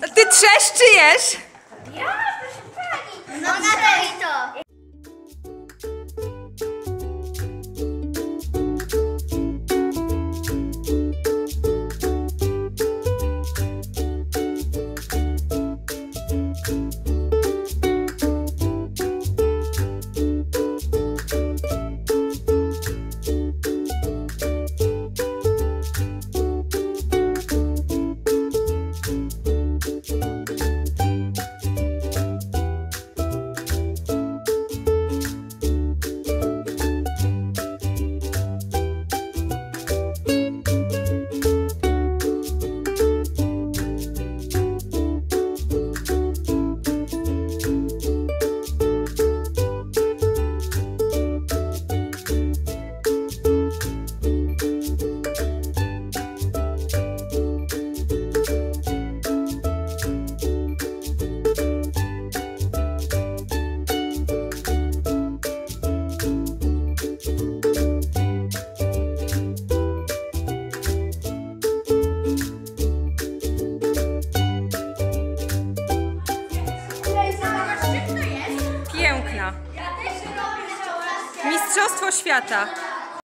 Ty trzesz czy jesz? Ja? Proszę pani. No na to i to. Piękna. Mistrzostwo świata.